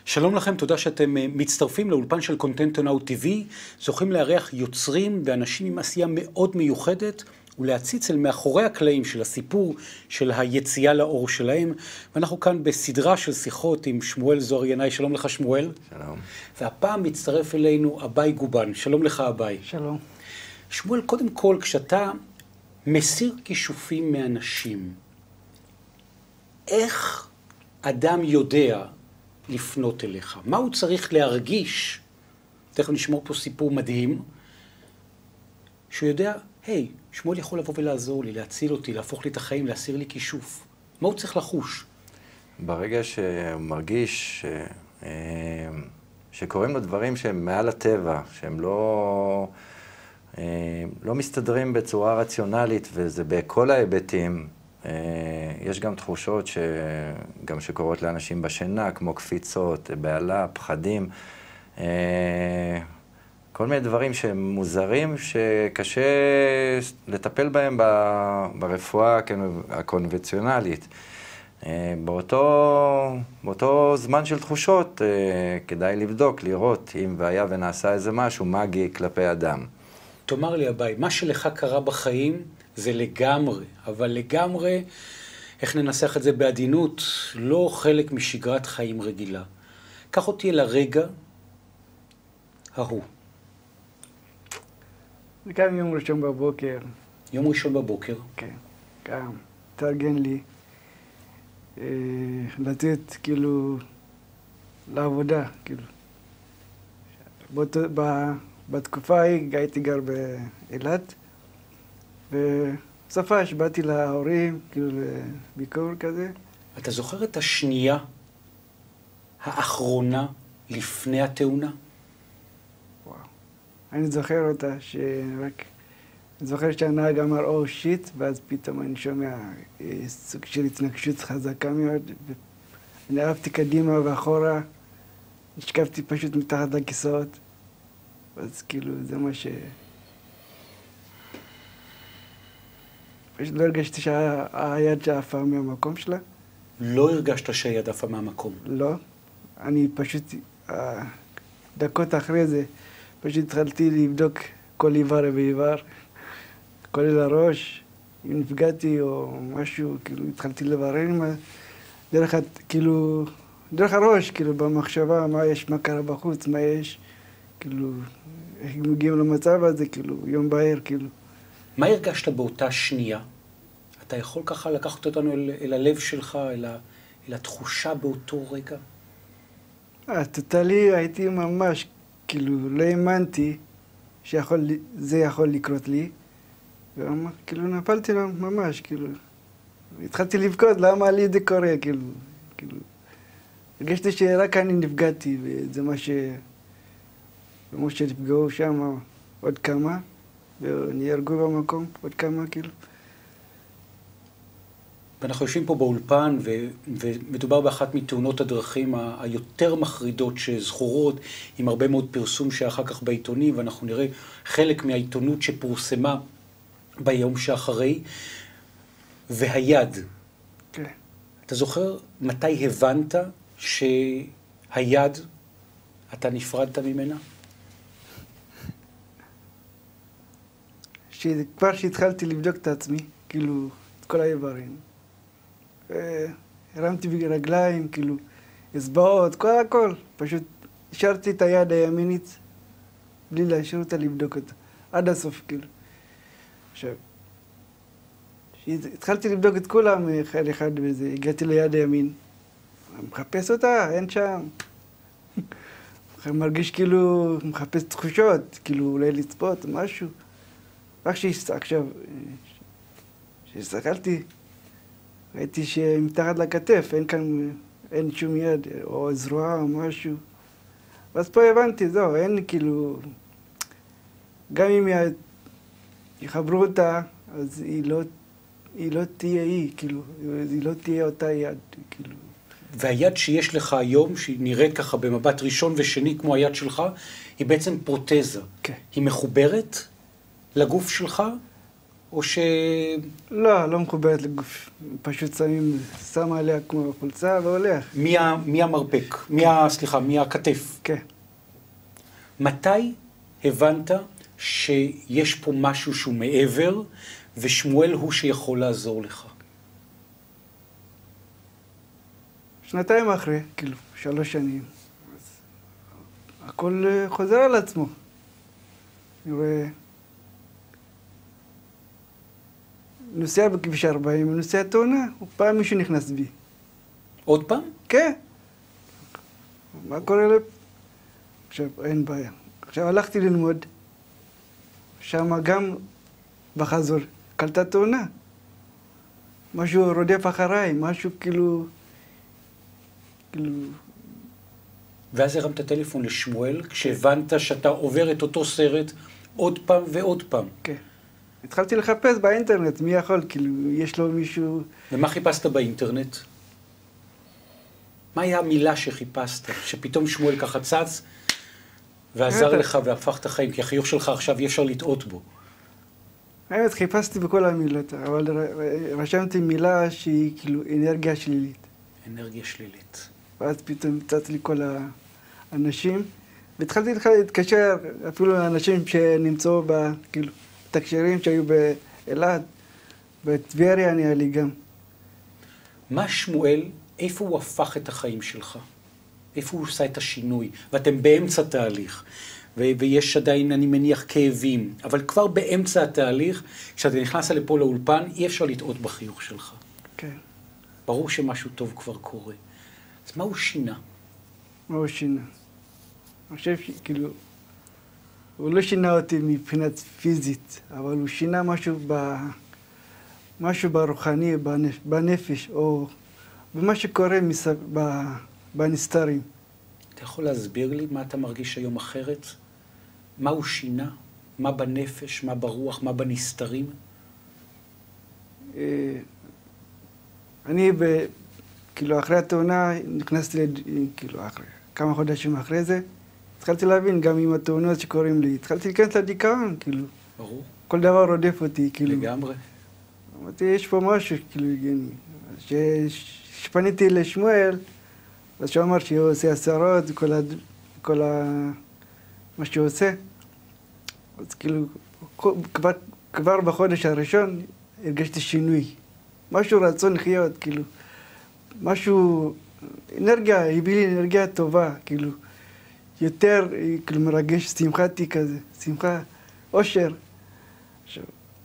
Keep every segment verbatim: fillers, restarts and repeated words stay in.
שלום לכם, תודה שאתם מצטרפים לאולפן של קונטנט נאו טי וי, זוכים לארח יוצרים ואנשים עם עשייה מאוד מיוחדת, ולהציץ אל מאחורי הקלעים של הסיפור של היציאה לאור שלהם. ואנחנו כאן בסדרה של שיחות עם שמואל זוהר ינאי. שלום לך שמואל. שלום. והפעם מצטרף אלינו אביי גובן. שלום לך אביי. שלום. שמואל, קודם כל, כשאתה מסיר כישופים מאנשים, איך אדם יודע לפנות אליך? מה הוא צריך להרגיש? תכף נשמור פה סיפור מדהים, שהוא יודע, היי, שמואל יכול לבוא ולעזור לי, להציל אותי, להפוך לי את החיים, להסיר לי כישוף. מה הוא צריך לחוש? ברגע שהוא מרגיש ש... שקוראים לו דברים שהם מעל הטבע, שהם לא, לא מסתדרים בצורה רציונלית, וזה בכל ההיבטים. יש גם תחושות שגם שקורות לאנשים בשינה, כמו קפיצות, בעלה, פחדים, כל מיני דברים שהם מוזרים, שקשה לטפל בהם ברפואה הקונבנציונלית. באותו, באותו זמן של תחושות כדאי לבדוק, לראות אם והיה ונעשה איזה משהו מגי כלפי אדם. תאמר לי אביי, מה שלך קרה בחיים זה לגמרי, אבל לגמרי, איך ננסח את זה בעדינות, לא חלק משגרת חיים רגילה. קח אותי אל הרגע ההוא. זה קם יום ראשון בבוקר. יום ראשון בבוקר? כן, קם. תארגן לי. אה, לתת כאילו לעבודה, כאילו. באותו, ב, בתקופה ההיא הייתי גר באילת, ובסופה שבאתי להורים, כאילו לביקור כזה. אתה זוכר את השנייה האחרונה לפני התאונה? וואו. אני זוכר אותה שרק... אני זוכר שהנהג אמר, או שיט, ואז פתאום אני שומע סוג של התנגשות חזקה מאוד. אני עפתי קדימה ואחורה, נשכבתי פשוט מתחת לכיסאות. אז כאילו, זה מה ש... פשוט לא הרגשתי שהיד שעפה מהמקום שלה. לא הרגשת שהיד עפה מהמקום? לא. אני פשוט, דקות אחרי זה, פשוט התחלתי לבדוק כל איבר ואיבר. כולל הראש, אם נפגעתי או משהו, כאילו התחלתי לברר עם דרך, כאילו, דרך הראש, כאילו במחשבה, מה יש, מה קרה בחוץ, מה יש, כאילו, איך מגיעים למצב הזה, כאילו, יום בהיר, כאילו. מה הרגשת באותה שנייה? אתה יכול ככה לקחת אותנו אל, אל הלב שלך, אל, ה, אל התחושה באותו רגע? אה, טוטלי, הייתי ממש, כאילו, לא האמנתי שזה יכול לקרות לי. כאילו נפלתי לו ממש, כאילו, התחלתי לבכות, למה לי זה קורה, כאילו, כאילו, הרגשתי שרק אני נפגעתי, וזה מה ש... כמו שנפגעו שם עוד כמה, ונהרגו במקום עוד כמה, כאילו. ואנחנו יושבים פה באולפן, ו... ומדובר באחת מתאונות הדרכים ה... היותר מחרידות שזכורות, עם הרבה מאוד פרסום שאחר כך בעיתונים, ואנחנו נראה חלק מהעיתונות שפורסמה, ביום שאחרי, והיד. כן. אתה זוכר מתי הבנת שהיד, אתה נפרדת ממנה? כבר שהתחלתי לבדוק את עצמי, כאילו, את כל האיברים. הרמתי ברגליים, כאילו, אצבעות, כל הכל. פשוט השארתי את היד הימינית, בלי להשאיר אותה לבדוק אותה. עד הסוף, כאילו. עכשיו, התחלתי לבדוק את כולם אחד אחד וזה, הגעתי ליד הימין, מחפש אותה, אין שם. מרגיש כאילו, מחפש תחושות, כאילו אולי לצפות, משהו. רק שעכשיו, כשהסתכלתי, ראיתי שמתחת לכתף, אין כאן, אין שום יד, או זרוע או משהו. ואז פה הבנתי, זהו, אין כאילו, גם אם יחברו אותה, אז היא לא, היא לא תהיה היא, כאילו, היא לא תהיה אותה יד, כאילו. והיד שיש לך היום, שהיא נראית ככה במבט ראשון ושני כמו היד שלך, היא בעצם פרוטזה. כן. היא מחוברת לגוף שלך? או ש... לא, לא מחוברת לגוף. פשוט שמים, שמה עליה כמו חולצה והולך. מי, ה... מי המרפק? מי ה... סליחה, מי הכתף? כן. מתי הבנת שיש פה משהו שהוא מעבר, ושמואל הוא שיכול לעזור לך? שנתיים אחרי, כאילו, שלוש שנים. אז הכל חוזר על עצמו. אני רואה... נוסע בכביש ארבעים, נוסע תאונה, פעם מישהו נכנס בי. עוד פעם? כן. מה קורה לב? עכשיו, אין בעיה. עכשיו הלכתי ללמוד, שם גם בחזור, קלטה תאונה. משהו רודף אחריי, משהו כאילו... כאילו... ואז הרמת טלפון לשמואל, כשהבנת שאתה עובר את אותו סרט עוד פעם ועוד פעם. כן. התחלתי לחפש באינטרנט, מי יכול, כאילו, יש לו מישהו... ומה חיפשת באינטרנט? מה היה המילה שחיפשת? שפתאום שמואל ככה צץ ועזר לך והפך את החיים, כי החיוך שלך עכשיו אי אפשר לטעות בו. האמת, חיפשתי בכל המילות, אבל רשמתי מילה שהיא כאילו אנרגיה שלילית. אנרגיה שלילית. ואז פתאום יצאתי לי כל האנשים, והתחלתי להתקשר אפילו לאנשים שנמצאו ב... כאילו, תקשרים שהיו באלעד, בטבריה נהיה לי גם. מה שמואל, איפה הוא הפך את החיים שלך? איפה הוא עושה את השינוי? ואתם באמצע תהליך, ו- ויש עדיין, אני מניח, כאבים, אבל כבר באמצע התהליך, כשאתה נכנס לפה לאולפן, אי אפשר לטעות בחיוך שלך. כן. ברור שמשהו טוב כבר קורה. אז מה הוא שינה? מה הוא שינה? אני חושב שכאילו, הוא לא שינה אותי מבחינת פיזית, אבל הוא שינה משהו, ב... משהו ברוחני, בנפ... בנפש, או במה שקורה מסב... ב... בנסתרים. אתה יכול להסביר לי מה אתה מרגיש היום אחרת? מה הוא שינה? מה בנפש? מה ברוח? מה בנסתרים? אני, ב... כאילו, אחרי התאונה נכנסתי, לד... כאילו, אחרי... כמה חודשים אחרי זה, התחלתי להבין גם עם התאונות שקוראים לי, התחלתי להיכנס לדיכאון, כאילו. ברור. כל דבר רודף אותי, כאילו. לגמרי. אמרתי, יש פה משהו, כאילו, כשפניתי לשמואל, אז שהוא אמר שהוא עושה עשרות, כל, הד... כל ה... מה שהוא עושה. אז כאילו, כבר, כבר בחודש הראשון הרגשתי שינוי. משהו רצון לחיות, כאילו. משהו, אנרגיה, הביא לי אנרגיה טובה, כאילו. יותר, כאילו, מרגש, שמחתי כזה, שמחה, אושר. עכשיו,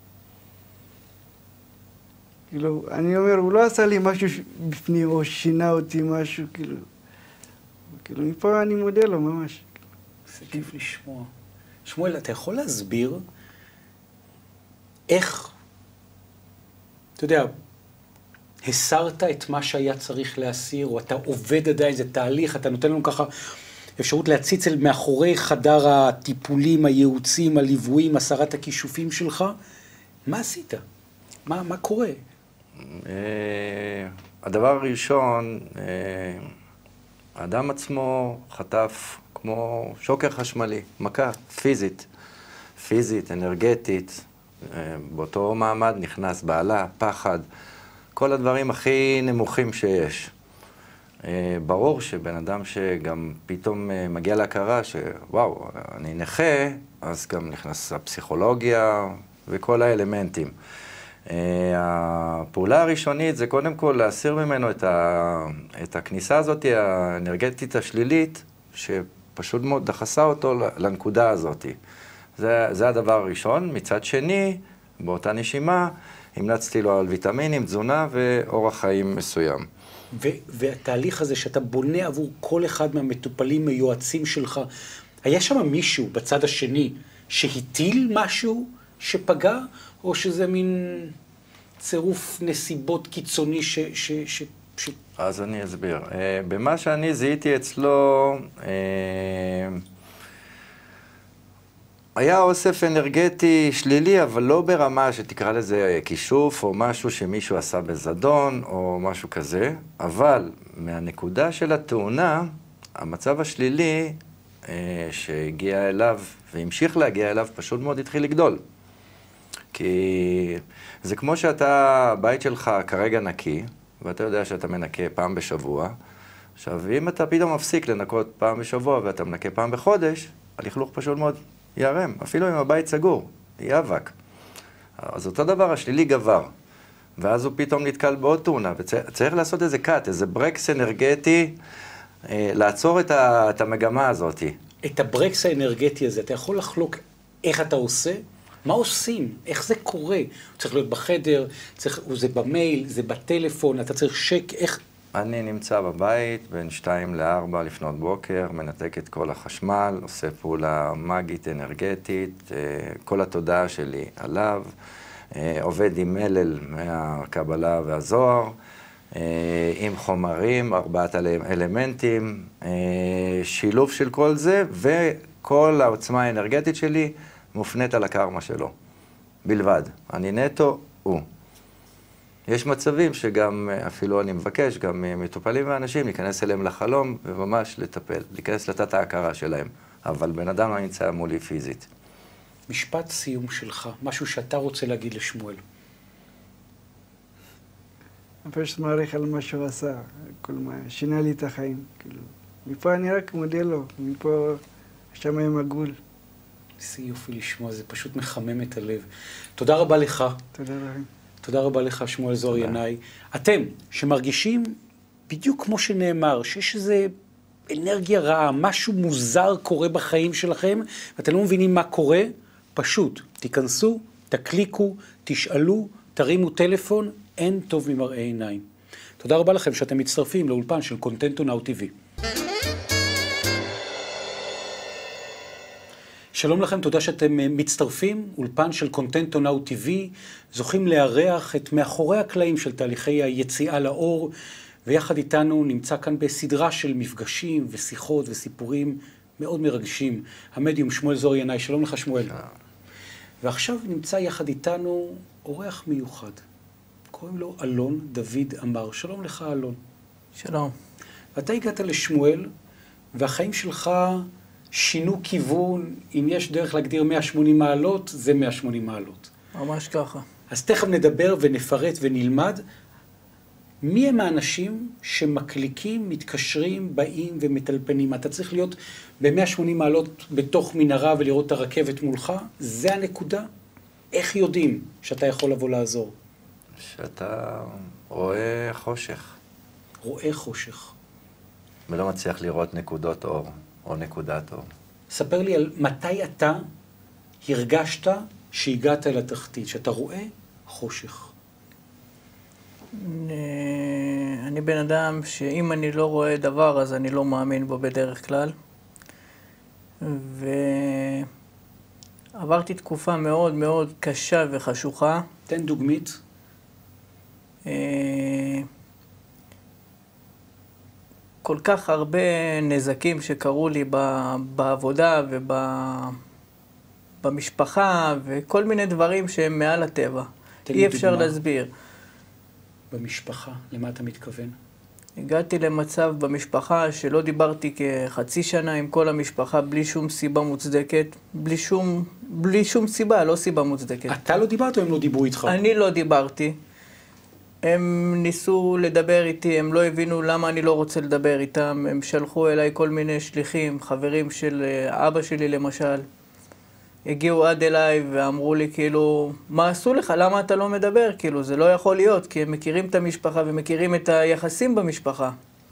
כאילו, אני אומר, הוא לא עשה לי משהו בפנים, או שינה אותי משהו, כאילו. כאילו, מפה אני מודה לו ממש. זה כיף לשמוע. שמואל, אתה יכול להסביר איך, אתה יודע, הסרת את מה שהיה צריך להסיר, או אתה עובד עדיין, זה תהליך, אתה נותן לנו ככה אפשרות להציץ אל מאחורי חדר הטיפולים, הייעוצים, הליוויים, הסרת הכישופים שלך. מה עשית? מה, מה קורה? הדבר הראשון, האדם עצמו חטף כמו שוקר חשמלי, מכה פיזית, פיזית, אנרגטית, באותו מעמד נכנס בעלה, פחד, כל הדברים הכי נמוכים שיש. ברור שבן אדם שגם פתאום מגיע להכרה שוואו, אני נכה, אז גם נכנס הפסיכולוגיה וכל האלמנטים. הפעולה הראשונית זה קודם כל להסיר ממנו את, ה... את הכניסה הזאת האנרגטית השלילית, שפשוט מאוד דחסה אותו לנקודה הזאת. זה, זה הדבר הראשון. מצד שני, באותה נשימה, המלצתי לו על ויטמינים, תזונה ואורח חיים מסוים. ו- והתהליך הזה שאתה בונה עבור כל אחד מהמטופלים, מיועצים שלך, היה שם מישהו בצד השני שהטיל משהו שפגע, או שזה מין צירוף נסיבות קיצוני ש... ש, ש, ש... אז אני אסביר. במה שאני זיהיתי אצלו, היה אוסף אנרגטי שלילי, אבל לא ברמה שתקרא לזה כישוף, או משהו שמישהו עשה בזדון, או משהו כזה. אבל מהנקודה של התאונה, המצב השלילי שהגיע אליו, והמשיך להגיע אליו, פשוט מאוד התחיל לגדול. כי זה כמו שאתה, הבית שלך כרגע נקי, ואתה יודע שאתה מנקה פעם בשבוע. עכשיו, אם אתה פתאום מפסיק לנקות פעם בשבוע ואתה מנקה פעם בחודש, הלכלוך פשוט מאוד יערם. אפילו אם הבית סגור, יהיה אבק. אז אותו דבר, השלילי גבר. ואז הוא פתאום נתקל בעוד תאונה, וצריך לעשות איזה קאט, איזה ברקס אנרגטי, לעצור את, ה, את המגמה הזאת. את הברקס האנרגטי הזה, אתה יכול לחלוק איך אתה עושה? מה עושים? איך זה קורה? צריך להיות בחדר, צריך, זה במייל, זה בטלפון, אתה צריך שק, איך... אני נמצא בבית בין שתיים לארבע לפנות בוקר, מנתק את כל החשמל, עושה פעולה מגית, אנרגטית, כל התודעה שלי עליו, עובד עם מלל מהקבלה והזוהר, עם חומרים, ארבעת אלמנטים, שילוב של כל זה, וכל העוצמה האנרגטית שלי מופנית על הקרמה שלו, בלבד. אני נטו, הוא. יש מצבים שגם, אפילו אני מבקש, גם מטופלים ואנשים, להיכנס אליהם לחלום וממש לטפל, להיכנס לתת ההכרה שלהם. אבל בן אדם לא נמצא מולי פיזית. משפט סיום שלך, משהו שאתה רוצה להגיד לשמואל. אני פשוט מעריך על מה שהוא עשה, כל מה, שינה לי את החיים, כאילו. מפה אני רק מודה לו, מפה השמיים עגול. איזה יופי לשמוע, זה פשוט מחמם את הלב. תודה רבה לך. תודה לכם. תודה רבה לך, שמואל זוהר ינאי. אתם, שמרגישים בדיוק כמו שנאמר, שיש איזו אנרגיה רעה, משהו מוזר קורה בחיים שלכם, ואתם לא מבינים מה קורה, פשוט תיכנסו, תקליקו, תשאלו, תרימו טלפון, אין טוב ממראה עיניים. תודה רבה לכם שאתם מצטרפים לאולפן של קונטנטו נאו טי וי. שלום לכם, תודה שאתם מצטרפים, אולפן של קונטנטו נאו טי וי, זוכים לארח את מאחורי הקלעים של תהליכי היציאה לאור, ויחד איתנו נמצא כאן בסדרה של מפגשים ושיחות וסיפורים מאוד מרגשים. המדיום שמואל זוהר ינאי, שלום לך שמואל. ועכשיו נמצא יחד איתנו אורח מיוחד, קוראים לו אלון דוד אמר. שלום לך אלון. שלום. ואתה הגעת לשמואל, והחיים שלך שינו כיוון, אם יש דרך להגדיר מאה ושמונים מעלות, זה מאה ושמונים מעלות. ממש ככה. אז תכף נדבר ונפרט ונלמד. מי הם האנשים שמקליקים, מתקשרים, באים ומטלפנים? אתה צריך להיות ב-מאה ושמונים מעלות בתוך מנהרה ולראות את הרכבת מולך? זה הנקודה? איך יודעים שאתה יכול לבוא לעזור? שאתה רואה חושך. רואה חושך. ולא מצליח לראות נקודות אור. או נקודת אור. ספר לי על מתי אתה הרגשת שהגעת אל התחתית, שאתה רואה חושך. אני בן אדם שאם אני לא רואה דבר, אז אני לא מאמין בו בדרך כלל. ועברתי תקופה מאוד מאוד קשה וחשוכה. תן דוגמית. כל כך הרבה נזקים שקרו לי בעבודה ובמשפחה וכל מיני דברים שהם מעל הטבע. אי אפשר להסביר. במשפחה, למה אתה מתכוון? הגעתי למצב במשפחה שלא דיברתי כחצי שנה עם כל המשפחה בלי שום סיבה מוצדקת, בלי שום, בלי שום סיבה, לא סיבה מוצדקת. אתה לא דיברת או הם לא דיברו איתך? אני לא דיברתי. הם ניסו לדבר איתי, הם לא הבינו למה אני לא רוצה לדבר איתם. הם שלחו אליי כל מיני שליחים, חברים של אבא שלי למשל. הגיעו עד אליי ואמרו לי כאילו, מה עשו לך? למה אתה לא מדבר? כאילו, זה לא יכול להיות, כי הם מכירים את המשפחה ומכירים את היחסים במשפחה.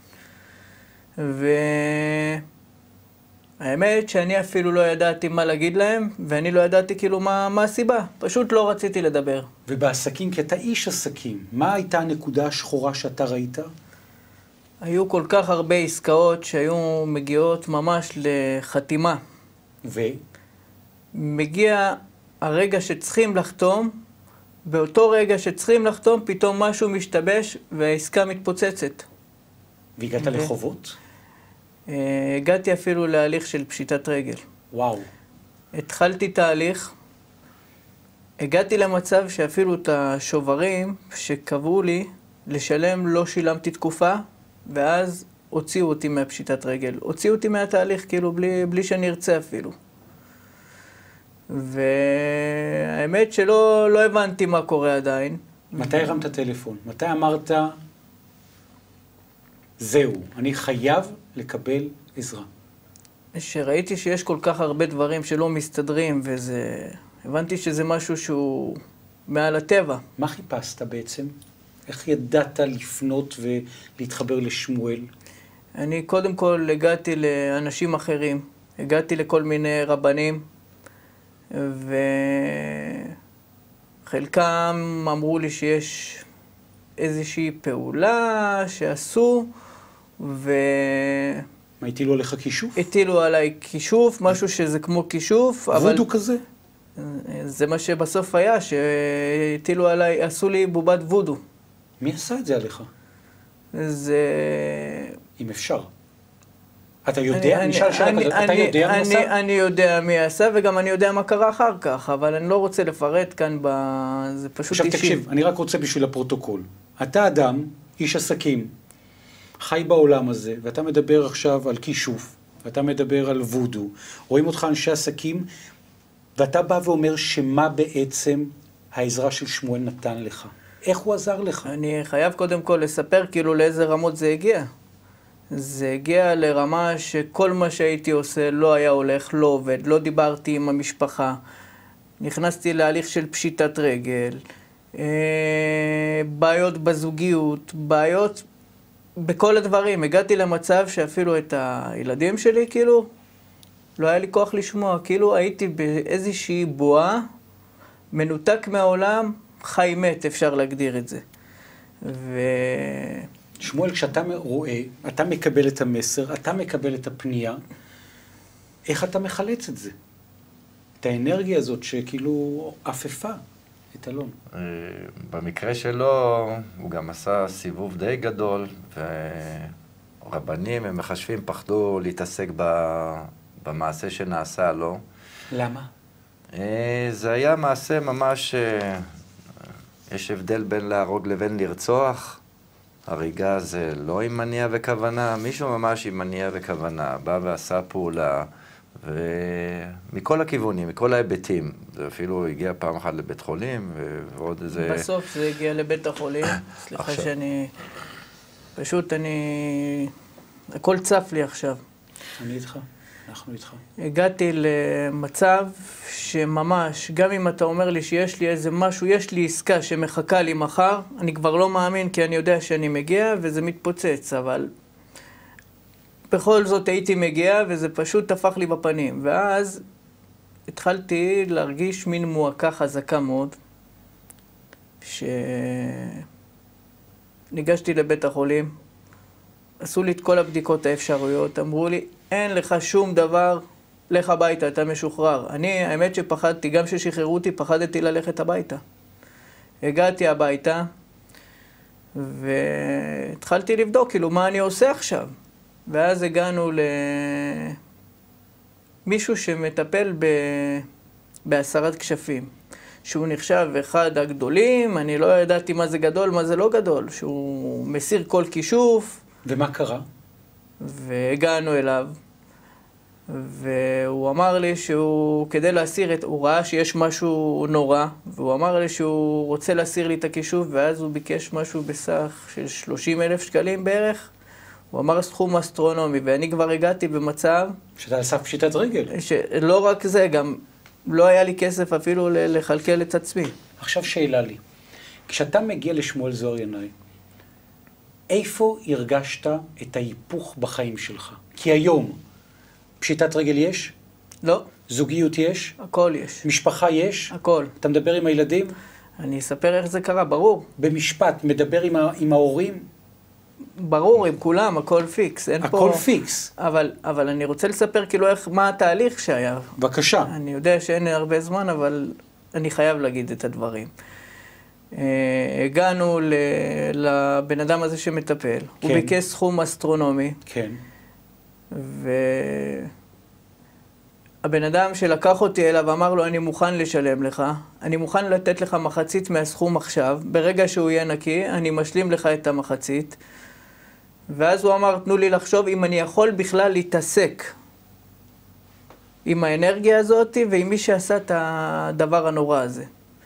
והאמת שאני אפילו לא ידעתי מה להגיד להם, ואני לא ידעתי כאילו מה, מה הסיבה. פשוט לא רציתי לדבר. ובעסקים, כי אתה איש עסקים, מה הייתה הנקודה השחורה שאתה ראית? היו כל כך הרבה עסקאות שהיו מגיעות ממש לחתימה. ו? מגיע הרגע שצריכים לחתום, באותו רגע שצריכים לחתום, פתאום משהו משתבש והעסקה מתפוצצת. והגעת לחובות? הגעתי אפילו להליך של פשיטת רגל. וואו. התחלתי תהליך, הגעתי למצב שאפילו את השוברים שקבעו לי לשלם לא שילמתי תקופה, ואז הוציאו אותי מהפשיטת רגל. הוציאו אותי מהתהליך כאילו בלי, בלי שאני ארצה אפילו. והאמת שלא לא הבנתי מה קורה עדיין. מתי הרמת טלפון? מתי אמרת, זהו, אני חייב לקבל עזרה? שראיתי שיש כל כך הרבה דברים שלא מסתדרים, וזה... הבנתי שזה משהו שהוא מעל הטבע. מה חיפשת בעצם? איך ידעת לפנות ולהתחבר לשמואל? אני קודם כל הגעתי לאנשים אחרים. הגעתי לכל מיני רבנים, וחלקם אמרו לי שיש איזושהי פעולה שעשו, ו... מה, הטילו עליך כישוף? הטילו עליי כישוף, משהו שזה כמו כישוף, אבל... וודו כזה? זה מה שבסוף היה, שהטילו עליי, עשו לי בובת וודו. מי עשה את זה עליך? זה... אם אפשר. אתה יודע, אני שאל שאלה כזאת, אתה יודע מי עשה? אני יודע מי עשה, וגם אני יודע מה קרה אחר כך, אבל אני לא רוצה לפרט כאן, זה פשוט אישי. עכשיו תקשיב, אני רק רוצה בשביל הפרוטוקול. אתה אדם, איש עסקים, חי בעולם הזה, ואתה מדבר עכשיו על כישוף, ואתה מדבר על וודו, רואים אותך אנשי עסקים, ואתה בא ואומר שמה בעצם העזרה של שמואל נתן לך. איך הוא עזר לך? אני חייב קודם כל לספר כאילו לאיזה רמות זה הגיע. זה הגיע לרמה שכל מה שהייתי עושה לא היה הולך, לא עובד, לא דיברתי עם המשפחה. נכנסתי להליך של פשיטת רגל, בעיות בזוגיות, בעיות בכל הדברים. הגעתי למצב שאפילו את הילדים שלי כאילו לא היה לי כוח לשמוע. כאילו הייתי באיזושהי בועה, מנותק מהעולם, חי מת, אפשר להגדיר את זה. ו... שמואל, כשאתה רואה, אתה מקבל את המסר, אתה מקבל את הפנייה, איך אתה מחלץ את זה? את האנרגיה הזאת שכאילו אפפה את אלון. במקרה שלו, הוא גם עשה סיבוב די גדול, ורבנים, הם מחשבים, פחדו להתעסק במעשה שנעשה לו. למה? זה היה מעשה ממש, יש הבדל בין להרוג לבין לרצוח. הריגה זה לא עם מניע וכוונה, מישהו ממש עם מניע וכוונה, בא ועשה פעולה, ומכל הכיוונים, מכל ההיבטים. זה אפילו הגיע פעם אחת לבית חולים, ועוד איזה... בסוף זה הגיע לבית החולים, סליחה שאני... פשוט אני... הכל צף לי עכשיו. אני איתך, אנחנו איתך. הגעתי למצב שממש, גם אם אתה אומר לי שיש לי איזה משהו, יש לי עסקה שמחכה לי מחר, אני כבר לא מאמין כי אני יודע שאני מגיע וזה מתפוצץ, אבל בכל זאת הייתי מגיע וזה פשוט הפך לי בפנים. ואז התחלתי להרגיש מין מועקה חזקה מאוד, שניגשתי לבית החולים, עשו לי את כל הבדיקות האפשרויות, אמרו לי, אין לך שום דבר, לך הביתה, אתה משוחרר. אני, האמת שפחדתי, גם ששחררו אותי, פחדתי ללכת הביתה. הגעתי הביתה, והתחלתי לבדוק, כאילו, מה אני עושה עכשיו? ואז הגענו למישהו שמטפל ב... בהסרת כשפים, שהוא נחשב אחד הגדולים, אני לא ידעתי מה זה גדול, מה זה לא גדול, שהוא מסיר כל כישוף. ומה קרה? והגענו אליו, והוא אמר לי שהוא, כדי להסיר את, הוא ראה שיש משהו נורא, והוא אמר לי שהוא רוצה להסיר לי את הכישוף, ואז הוא ביקש משהו בסך של שלושים אלף שקלים בערך. הוא אמר סכום אסטרונומי, ואני כבר הגעתי במצב... שאתה על סף פשיטת רגל. שלא רק זה, גם לא היה לי כסף אפילו לחלקל את עצמי. עכשיו שאלה לי, כשאתה מגיע לשמואל זוהר ינאי, איפה הרגשת את ההיפוך בחיים שלך? כי היום, פשיטת רגל יש? לא. זוגיות יש? הכל יש. משפחה יש? הכל. אתה מדבר עם הילדים? אני אספר איך זה קרה, ברור. במשפט, מדבר עם, ה- עם ההורים? ברור, עם כולם, הכל פיקס. אין הכל פה... פיקס. אבל, אבל אני רוצה לספר כאילו איך, מה התהליך שהיה. בבקשה. אני יודע שאין הרבה זמן, אבל אני חייב להגיד את הדברים. הגענו לבן אדם הזה שמטפל, כן. הוא ביקש סכום אסטרונומי, כן. והבן אדם שלקח אותי אליו אמר לו, אני מוכן לשלם לך, אני מוכן לתת לך מחצית מהסכום עכשיו, ברגע שהוא יהיה נקי, אני משלים לך את המחצית, ואז הוא אמר, תנו לי לחשוב אם אני יכול בכלל להתעסק עם האנרגיה הזאת ועם מי שעשה את הדבר הנורא הזה.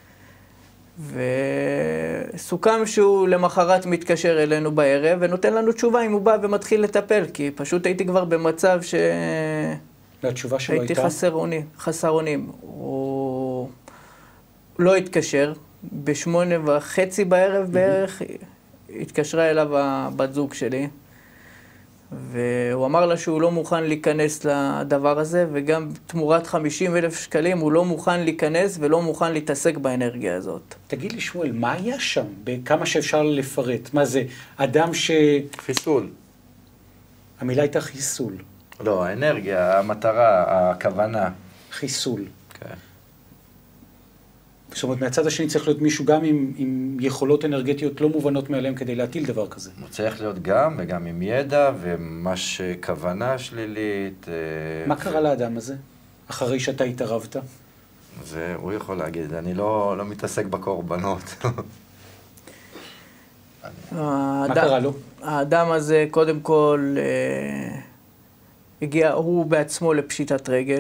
וסוכם שהוא למחרת מתקשר אלינו בערב ונותן לנו תשובה אם הוא בא ומתחיל לטפל, כי פשוט הייתי כבר במצב ש... והתשובה שלו הייתה? הייתי חסר אונים, חסר אונים. הוא לא התקשר, בשמונה וחצי בערב בערך התקשרה אליו הבת זוג שלי, והוא אמר לה שהוא לא מוכן להיכנס לדבר הזה, וגם תמורת חמישים אלף שקלים הוא לא מוכן להיכנס ולא מוכן להתעסק באנרגיה הזאת. תגיד לי שמואל, מה היה שם? בכמה שאפשר לפרט? מה זה? אדם ש... חיסול. המילה הייתה חיסול. לא, האנרגיה, המטרה, הכוונה. חיסול. כן. זאת אומרת, מהצד השני צריך להיות מישהו גם עם, עם יכולות אנרגטיות לא מובנות מעליהם כדי להטיל דבר כזה. הוא צריך להיות גם, וגם עם ידע, וממש כוונה שלילית. מה ו... קרה לאדם הזה, אחרי שאתה התערבת? זה הוא יכול להגיד, אני לא, לא מתעסק בקורבנות. מה קרה לו? האדם הזה, קודם כל, אה, הגיע, הוא בעצמו לפשיטת רגל.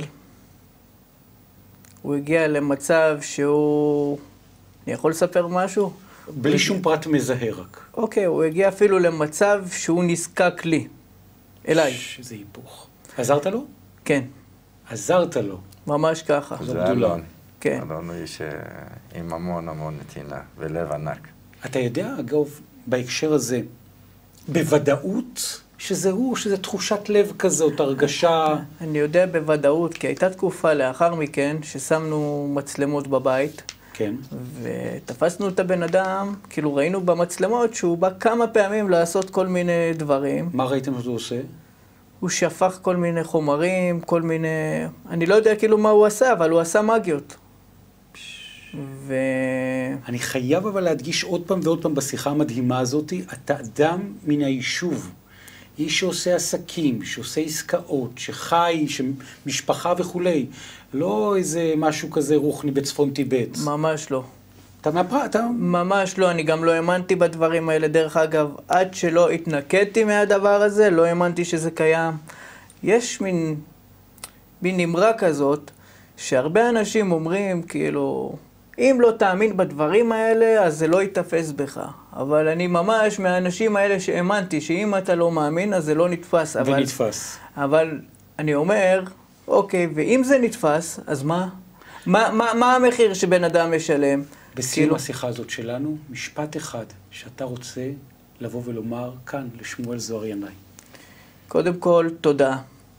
הוא הגיע למצב שהוא... אני יכול לספר משהו? בלי שום פרט מזהה רק. אוקיי, הוא הגיע אפילו למצב שהוא נזקק לי, אליי. שזה היפוך. עזרת לו? כן. עזרת לו. ממש ככה. זה אלון. כן. אלון הוא איש עם המון המון נתינה ולב ענק. אתה יודע, אגב, בהקשר הזה, בוודאות שזה הוא, שזה תחושת לב כזאת, הרגשה... אני יודע בוודאות, כי הייתה תקופה לאחר מכן ששמנו מצלמות בבית. כן. ותפסנו את הבן אדם, כאילו ראינו במצלמות שהוא בא כמה פעמים לעשות כל מיני דברים. מה ראיתם שהוא עושה? הוא שפך כל מיני חומרים, כל מיני... אני לא יודע כאילו מה הוא עשה, אבל הוא עשה מגיות. ו... אני חייב אבל להדגיש עוד פעם ועוד פעם בשיחה המדהימה הזאת, אתה אדם מן היישוב. איש שעושה עסקים, שעושה עסקאות, שחי, שמשפחה וכולי. לא איזה משהו כזה רוחני בצפון טיבט. ממש לא. אתה מהפרט, אתה... ממש לא, אני גם לא האמנתי בדברים האלה. דרך אגב, עד שלא התנקדתי מהדבר הזה, לא האמנתי שזה קיים. יש מין, מין נמרה כזאת, שהרבה אנשים אומרים, כאילו, אם לא תאמין בדברים האלה, אז זה לא יתפס בך. אבל אני ממש מהאנשים האלה שהאמנתי, שאם אתה לא מאמין, אז זה לא נתפס. אבל, ונתפס. אבל אני אומר, אוקיי, ואם זה נתפס, אז מה? מה, מה, מה המחיר שבן אדם משלם? בסיום כאילו... השיחה הזאת שלנו, משפט אחד שאתה רוצה לבוא ולומר כאן לשמואל זוהר ינאי. קודם כל, תודה.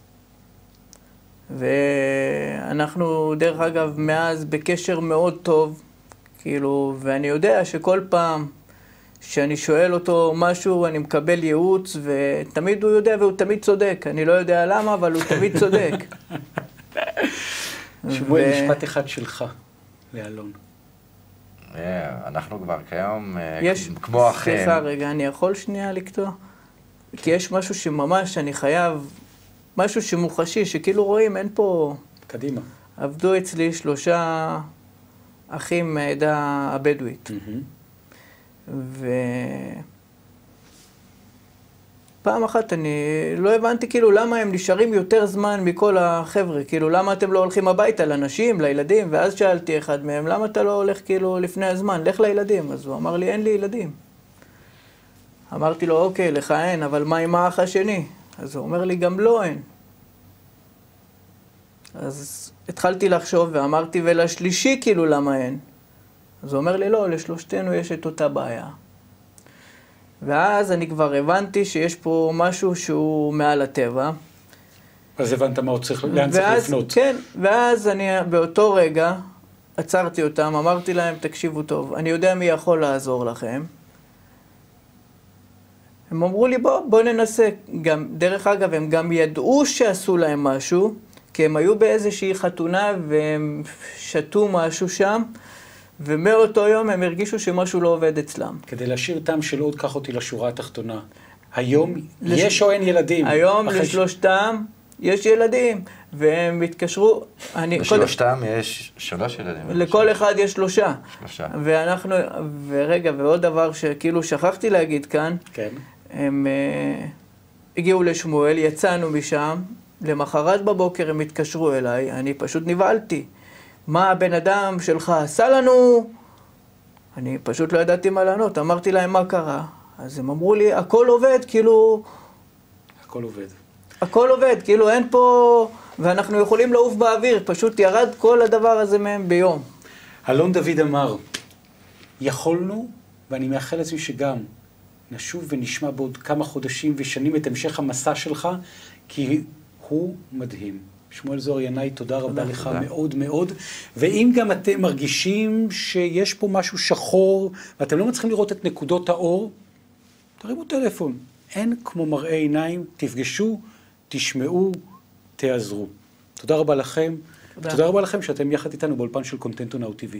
ואנחנו, דרך אגב, מאז בקשר מאוד טוב, כאילו, ואני יודע שכל פעם שאני שואל אותו משהו, אני מקבל ייעוץ, ותמיד הוא יודע והוא תמיד צודק. אני לא יודע למה, אבל הוא תמיד צודק. שמואל, ו... משפט אחד שלך, לאלון. אנחנו כבר כיום יש... כמו אחים. סליחה רגע, אני יכול שנייה לקטוע? כי יש משהו שממש אני חייב, משהו שמוחשי, שכאילו רואים, אין פה... קדימה. עבדו אצלי שלושה אחים מהעדה הבדואית. ופעם אחת אני לא הבנתי כאילו למה הם נשארים יותר זמן מכל החבר'ה, כאילו למה אתם לא הולכים הביתה לנשים, לילדים, ואז שאלתי אחד מהם, למה אתה לא הולך כאילו לפני הזמן, לך לילדים, אז הוא אמר לי, אין לי ילדים. אמרתי לו, אוקיי, לך אין, אבל מה עם האח השני? אז הוא אומר לי, גם לא אין. אז התחלתי לחשוב ואמרתי, ולשלישי כאילו למה אין? אז הוא אומר לי, לא, לשלושתנו יש את אותה בעיה. ואז אני כבר הבנתי שיש פה משהו שהוא מעל הטבע. אז הבנת מה עוד צריך, לאן צריך לפנות. כן, ואז אני באותו רגע עצרתי אותם, אמרתי להם, תקשיבו טוב, אני יודע מי יכול לעזור לכם. הם אמרו לי, בוא, בוא ננסה. גם, דרך אגב, הם גם ידעו שעשו להם משהו, כי הם היו באיזושהי חתונה והם שתו משהו שם, ומאותו יום הם הרגישו שמשהו לא עובד אצלם. כדי להשאיר טעם שלא עוד קח אותי לשורה התחתונה. היום לש... יש או אין ילדים? היום לשלושתם יש ילדים, והם התקשרו... אני... לשלושתם כל... יש שלוש ילדים. לכל אחד יש שלושה. שלושה. ואנחנו... ורגע, ועוד דבר שכאילו שכחתי להגיד כאן, כן. הם uh, הגיעו לשמואל, יצאנו משם, למחרת בבוקר הם התקשרו אליי, אני פשוט נבהלתי. מה הבן אדם שלך עשה לנו? אני פשוט לא ידעתי מה לענות, אמרתי להם מה קרה. אז הם אמרו לי, הכל עובד, כאילו... הכל עובד. הכל עובד, כאילו אין פה... ואנחנו יכולים לעוף באוויר, פשוט ירד כל הדבר הזה מהם ביום. אלון דוד אמר, יכולנו, ואני מאחל לעצמי שגם, נשוב ונשמע בעוד כמה חודשים ושנים את המשך המסע שלך, כי הוא מדהים. שמואל זוהר ינאי, תודה רבה לך תודה. מאוד מאוד. ואם גם אתם מרגישים שיש פה משהו שחור, ואתם לא מצליחים לראות את נקודות האור, תרימו טלפון. אין כמו מראה עיניים, תפגשו, תשמעו, תעזרו. תודה רבה לכם. תודה, תודה רבה לכם שאתם יחד איתנו באולפן של קונטנטו נאו טי וי.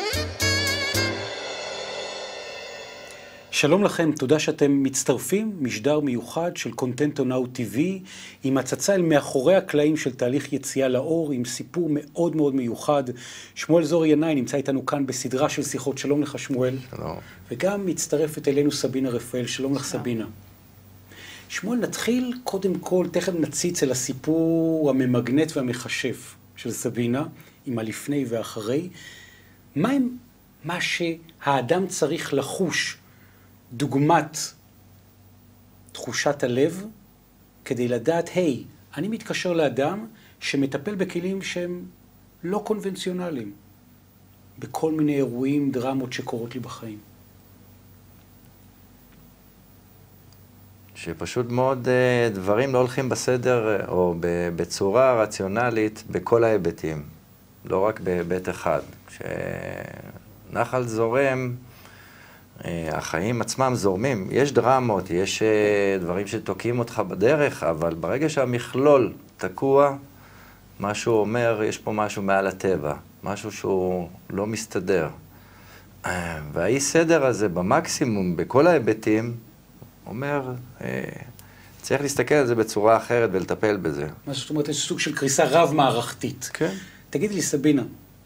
שלום לכם, תודה שאתם מצטרפים, משדר מיוחד של קונטנטו נאו טי וי, עם הצצה אל מאחורי הקלעים של תהליך יציאה לאור, עם סיפור מאוד מאוד מיוחד. שמואל זוהר ינאי נמצא איתנו כאן בסדרה של שיחות. שלום לך שמואל. שלום. וגם מצטרפת אלינו סבינה רפאל. שלום לך סבינה. שמואל, נתחיל קודם כל, תכף נציץ אל הסיפור הממגנט והמחשף של סבינה, עם הלפני ואחרי. מה הם, מה שהאדם צריך לחוש, דוגמת תחושת הלב, כדי לדעת, היי, אני מתקשר לאדם שמטפל בכלים שהם לא קונבנציונליים, בכל מיני אירועים, דרמות שקורות לי בחיים. שפשוט מאוד דברים לא הולכים בסדר או בצורה רציונלית בכל ההיבטים, לא רק בהיבט אחד. כשנחל זורם, החיים עצמם זורמים. יש דרמות, יש דברים שתוקעים אותך בדרך, אבל ברגע שהמכלול תקוע, משהו אומר, יש פה משהו מעל הטבע, משהו שהוא לא מסתדר. והאי סדר הזה במקסימום, בכל ההיבטים, אומר, צריך להסתכל על זה בצורה אחרת ולטפל בזה. מה זאת אומרת, יש סוג של קריסה רב-מערכתית. כן. תגיד לי, סבינה,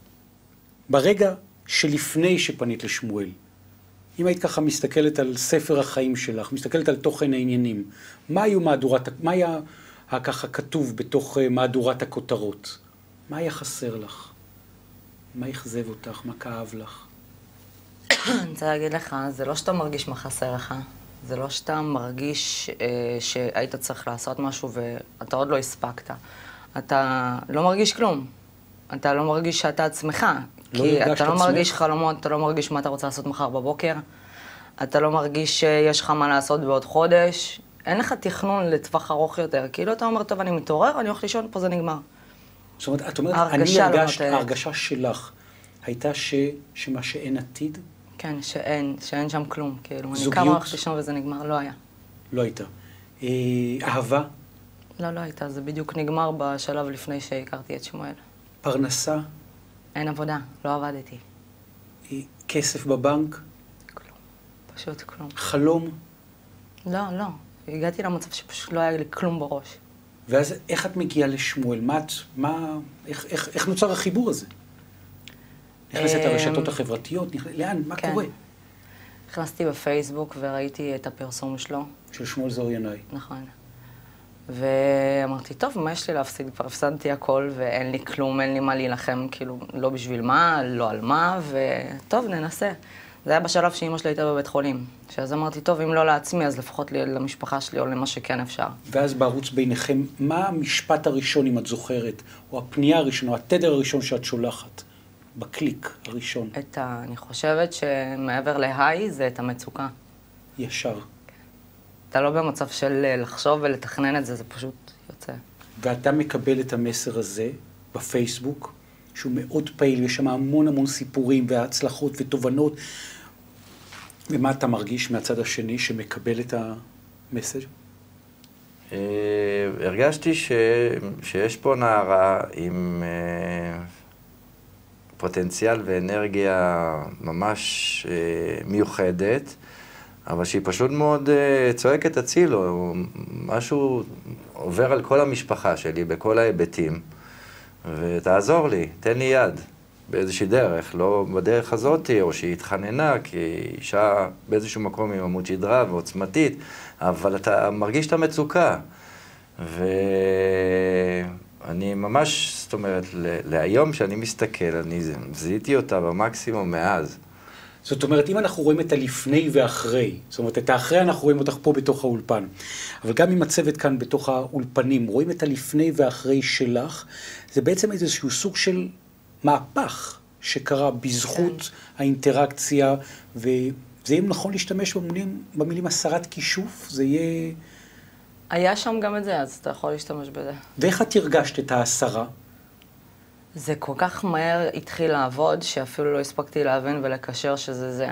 ברגע שלפני שפנית לשמואל, אם היית ככה מסתכלת על ספר החיים שלך, מסתכלת על תוכן העניינים, מה היו מהדורת, מה היה ככה כתוב בתוך מהדורת הכותרות? מה היה חסר לך? מה יחזב אותך? מה כאב לך? אני רוצה להגיד לך, זה לא שאתה מרגיש מה חסר לך. זה לא שאתה מרגיש אה, שהיית צריך לעשות משהו ואתה עוד לא הספקת. אתה לא מרגיש כלום. אתה לא מרגיש שאתה עצמך. לא כי אתה לא עצמך. מרגיש חלומות, אתה לא מרגיש מה אתה רוצה לעשות מחר בבוקר. אתה לא מרגיש שיש לך מה לעשות בעוד חודש. אין לך תכנון לטווח ארוך יותר. כאילו אתה אומר, טוב, אני מתעורר, אני הולך לישון, פה זה נגמר. זאת אומרת, את אומרת, אני ההרגשה לא הרגשת, נותנת. ההרגשה שלך הייתה ש, שמה שאין עתיד, כן, שאין, שאין שם כלום. כאילו, אני זוגיות? קמה הולכת לישון וזה נגמר, לא היה. לא הייתה. אה, אהבה, לא, לא הייתה. זה בדיוק נגמר בשלב לפני שהכרתי את שמואל. פרנסה, אין עבודה, לא עבדתי. אה, כסף בבנק, כלום. פשוט כלום. חלום, לא, לא. הגעתי למצב שפשוט לא היה לי כלום בראש. ואז איך את מגיעה לשמואל? מה את, מה, איך, איך, איך נוצר החיבור הזה? נכנסת לרשתות החברתיות, נכ... לאן, מה כן. קורה? נכנסתי בפייסבוק וראיתי את הפרסום שלו. של שמואל זוהר ינאי. נכון. ואמרתי, טוב, מה יש לי להפסיד? כבר הפסדתי הכל ואין לי כלום, אין לי מה להילחם, כאילו, לא בשביל מה, לא על מה, וטוב, ננסה. זה היה בשלב שאמא שלי הייתה בבית חולים. שאז אמרתי, טוב, אם לא לעצמי, אז לפחות לי, למשפחה שלי או למה שכן אפשר. ואז בערוץ ביניכם, מה המשפט הראשון, אם את זוכרת, או הפנייה הראשונה, או התדר הראשון שאת שולחת, בקליק הראשון? את ה... אני חושבת שמעבר להיי זה את המצוקה. ישר. אתה לא במצב של לחשוב ולתכנן את זה, זה פשוט יוצא. ואתה מקבל את המסר הזה בפייסבוק, שהוא מאוד פעיל, יש שם המון המון סיפורים והצלחות ותובנות. ומה אתה מרגיש מהצד השני שמקבל את המסר? אה, הרגשתי ש... שיש פה נערה עם אה, פוטנציאל ואנרגיה ממש אה, מיוחדת, אבל שהיא פשוט מאוד uh, צועקת הצילו, משהו עובר על כל המשפחה שלי, בכל ההיבטים, ותעזור לי, תן לי יד באיזושהי דרך, לא בדרך הזאת, או שהיא התחננה, כי היא אישה באיזשהו מקום עם עמוד שדרה ועוצמתית, אבל אתה מרגיש את המצוקה. ו... ממש, זאת אומרת, להיום שאני מסתכל, אני זיהיתי אותה במקסימום מאז. זאת אומרת, אם אנחנו רואים את הלפני ואחרי, זאת אומרת, את האחרי אנחנו רואים אותך פה בתוך האולפן, אבל גם עם הצוות כאן בתוך האולפנים, רואים את הלפני ואחרי שלך, זה בעצם איזשהו סוג של מהפך שקרה בזכות האינטראקציה, וזה יהיה נכון להשתמש במילים, במילים הסרת כישוף, זה יהיה... היה שם גם את זה, אז אתה יכול להשתמש בזה. ואיך את הרגשת את ההסרה? זה כל כך מהר התחיל לעבוד, שאפילו לא הספקתי להבין ולקשר שזה זה.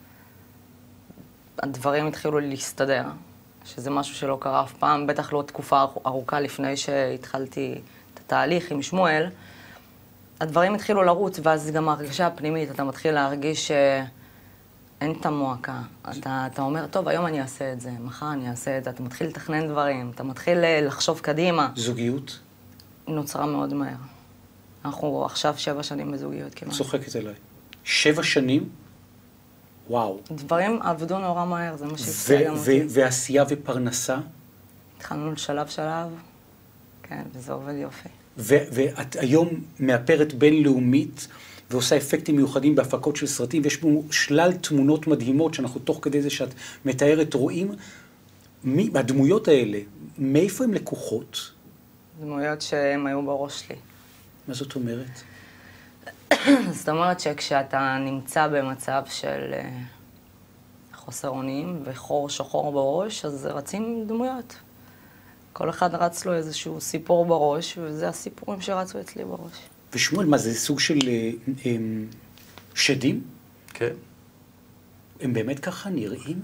הדברים התחילו להסתדר, שזה משהו שלא קרה אף פעם, בטח לא תקופה ארוכה לפני שהתחלתי את התהליך עם שמואל. הדברים התחילו לרוץ, ואז גם ההרגשה הפנימית, אתה מתחיל להרגיש שאין את המועקה. אתה, אתה אומר, טוב, היום אני אעשה את זה, מחר אני אעשה את זה, אתה מתחיל לתכנן דברים, אתה מתחיל לחשוב קדימה. זוגיות? נוצרה מאוד מהר. אנחנו עכשיו שבע שנים בזוגיות כמעט. צוחקת אליי. שבע שנים? וואו. דברים עבדו נורא מהר, זה מה שהפתיע גם אותי. ועשייה ופרנסה? התחלנו לשלב שלב, כן, וזה עובד יופי. ואת היום מאפרת בינלאומית, ועושה אפקטים מיוחדים בהפקות של סרטים, ויש פה שלל תמונות מדהימות, שאנחנו תוך כדי זה שאת מתארת רואים, הדמויות האלה, מאיפה הן לקוחות? דמויות שהן היו בראש שלי. מה זאת אומרת? זאת אומרת שכשאתה נמצא במצב של חוסר אונים וחור שחור בראש, אז רצים דמויות. כל אחד רץ לו איזשהו סיפור בראש, וזה הסיפורים שרצו אצלי בראש. ושמואל, מה זה סוג של הם, שדים? כן. הם באמת ככה נראים?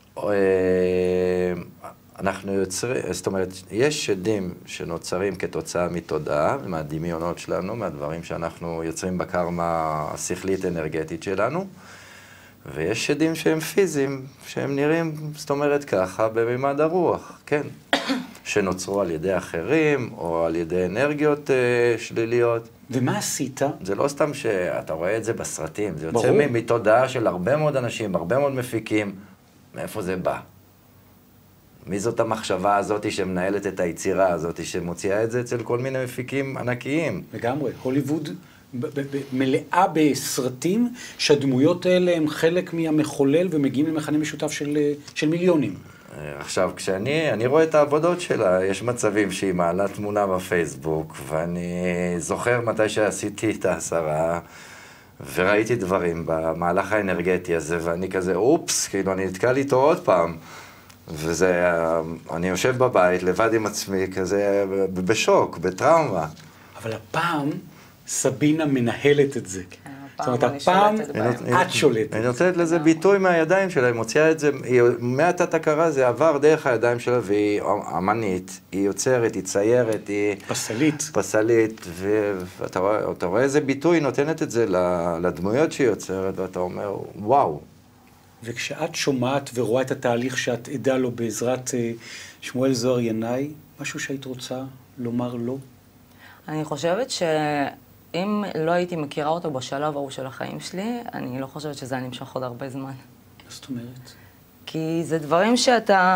אנחנו יוצרים, זאת אומרת, יש שדים שנוצרים כתוצאה מתודעה ומהדמיונות שלנו, מהדברים שאנחנו יוצרים בקרמה השכלית אנרגטית שלנו, ויש שדים שהם פיזיים, שהם נראים, זאת אומרת ככה, בממד הרוח, כן, שנוצרו על ידי אחרים או על ידי אנרגיות uh, שליליות. ומה עשית? זה לא סתם שאתה רואה את זה בסרטים, זה יוצא מתודעה של הרבה מאוד אנשים, הרבה מאוד מפיקים, מאיפה זה בא? מי זאת המחשבה הזאת שמנהלת את היצירה הזאת, שמוציאה את זה אצל כל מיני מפיקים ענקיים? לגמרי, הוליווד מלאה בסרטים שהדמויות האלה הם חלק מהמחולל ומגיעים למכנה משותף של, של מיליונים. עכשיו, כשאני אני רואה את העבודות שלה, יש מצבים שהיא מעלה תמונה בפייסבוק, ואני זוכר מתי שעשיתי את ההסרה, וראיתי דברים במהלך האנרגטי הזה, ואני כזה, אופס, כאילו אני נתקע לי איתו עוד פעם. וזה, אני יושב בבית, לבד עם עצמי, כזה בשוק, בטראומה. אבל הפעם סבינה מנהלת את זה. כן, זאת אומרת, הפעם את שולטת. היא נותנת לזה ביטוי מהידיים שלה, היא מוציאה את זה, מעטת הכרה זה עבר דרך הידיים שלה, והיא אמנית, היא יוצרת, היא ציירת, היא... פסלית. פסלית, ואתה רואה, אתה רואה איזה ביטוי, היא נותנת את זה לדמויות שהיא יוצרת, ואתה אומר, וואו. וכשאת שומעת ורואה את התהליך שאת עדה לו בעזרת שמואל זוהר ינאי, משהו שהיית רוצה לומר לו? אני חושבת שאם לא הייתי מכירה אותו בשלב ההוא של החיים שלי, אני לא חושבת שזה היה נמשך עוד הרבה זמן. מה זאת אומרת? כי זה דברים שאתה...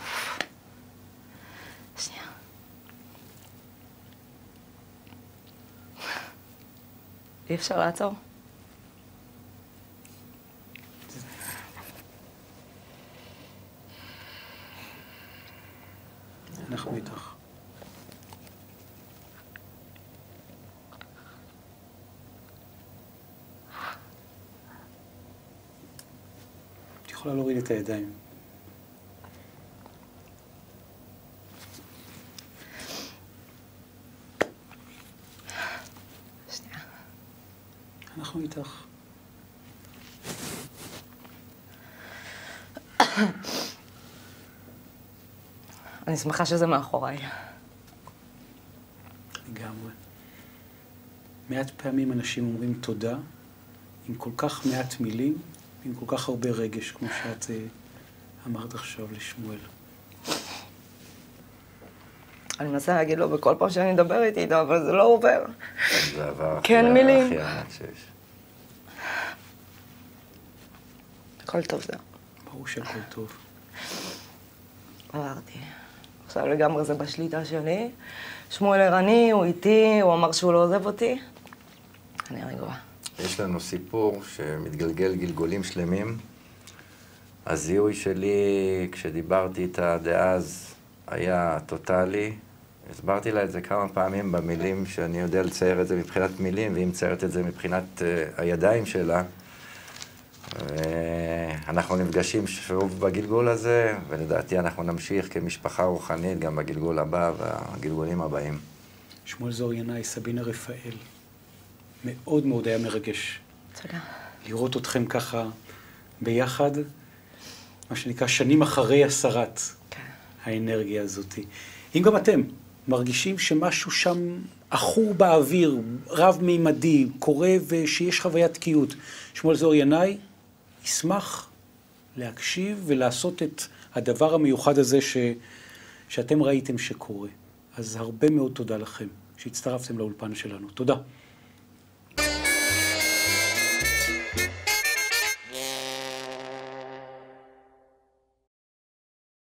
שנייה. אי אפשר לעצור? אנחנו איתך. את יכולה להוריד את הידיים. שנייה. אנחנו איתך. אני שמחה שזה מאחוריי. לגמרי. מעט פעמים אנשים אומרים תודה, עם כל כך מעט מילים, עם כל כך הרבה רגש, כמו שאת אמרת עכשיו לשמואל. אני מנסה להגיד לו בכל פעם שאני מדבר איתי איתו, אבל זה לא עובר. זה עבר כן, מילים. הכי ענק שיש. הכל טוב זה. ברור שהכל טוב. עברתי. עכשיו לגמרי זה בשליטה שלי. שמואל ערני, הוא איתי, הוא אמר שהוא לא עוזב אותי. אני רגועה. יש לנו סיפור שמתגלגל גלגולים שלמים. הזיהוי שלי, כשדיברתי איתה דאז, היה טוטלי. הסברתי לה את זה כמה פעמים במילים שאני יודע לצייר את זה מבחינת מילים, והיא מציירת את זה מבחינת uh, הידיים שלה. אנחנו נפגשים שוב בגלגול הזה, ולדעתי אנחנו נמשיך כמשפחה רוחנית גם בגלגול הבא והגלגולים הבאים. שמואל זוהר ינאי, סבינה רפאל, מאוד מאוד היה מרגש. תודה. לראות אתכם ככה ביחד, מה שנקרא שנים אחרי הסרת כן. האנרגיה הזאת. אם גם אתם מרגישים שמשהו שם אחור באוויר, רב-מימדי, קורה ושיש חוויית תקיעות, שמואל זוהר ינאי ישמח להקשיב ולעשות את הדבר המיוחד הזה ש... שאתם ראיתם שקורה. אז הרבה מאוד תודה לכם שהצטרפתם לאולפן שלנו. תודה.